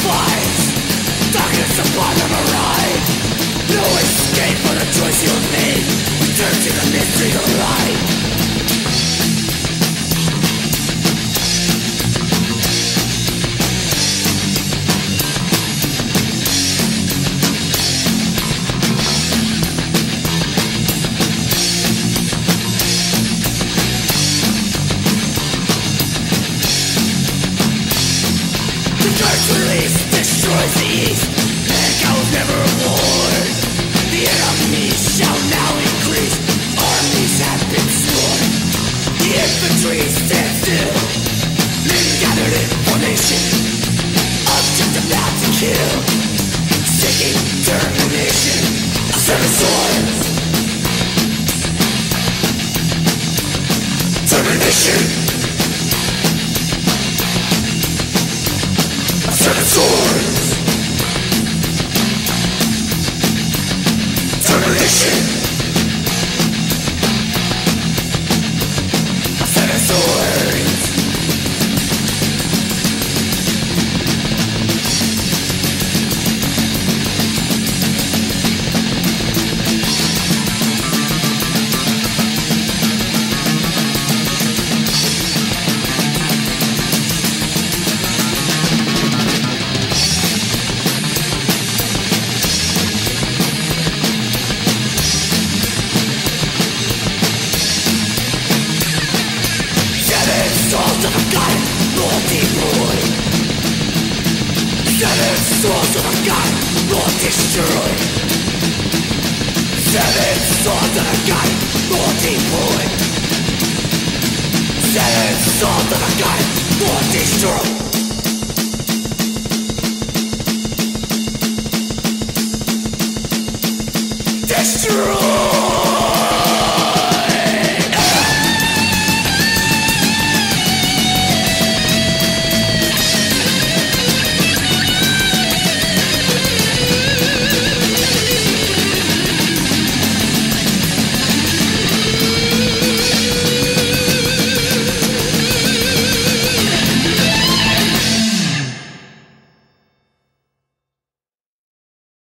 fights, darkness upon them arrive. No escape for the choice you made. Return to the mystery of life. Release destroys the east. Mankind never warned. The enemy shall now increase. Armies have been sworn. The infantry stand still. Men gathered in formation. Objective now to kill. Seeking termination. Seven swords. Termination. Seven swords. Termination. Seven swords. Souls of a god, Lord deploy. Seven souls of a god, Lord destroy. Seven souls of a god, Lord deploy. Seven souls of a god, Lord destroy. Destroy.